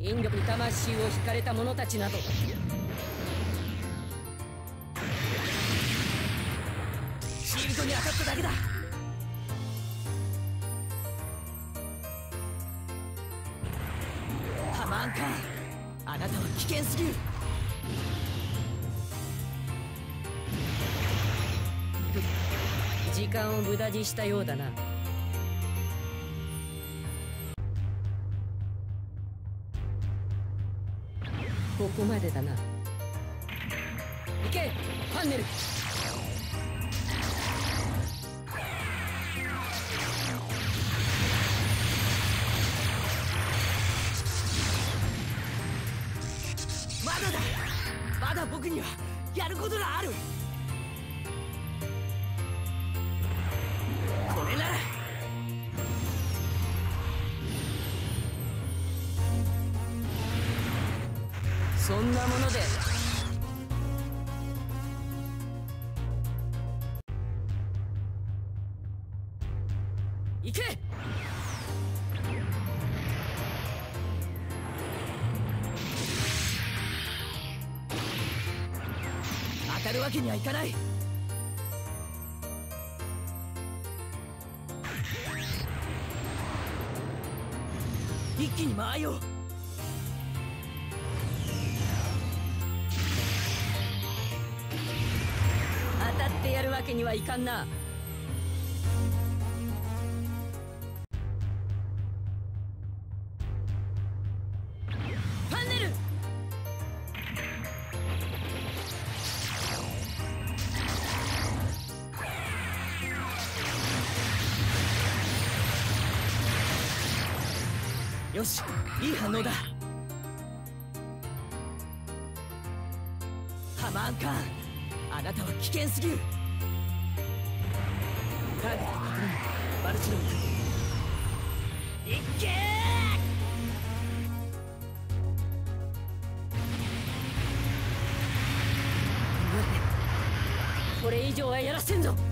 引力に魂を引かれた者たちなどシールドに当たっただけだ。ハマンか、あなたは危険すぎる。時間を無駄にしたようだな。ここまでだな。行けファンネル。まだだ、まだ僕にはやることがある。これならそんなもので行け。当たるわけにはいかない。一気に回よう。当たってやるわけにはいかんな。ファンネル。よし、いい反応だ。ハマーンカーン、あなたは危険すぎる。ターゲット確認、バルチロン。いっけー。これ以上はやらせんぞ。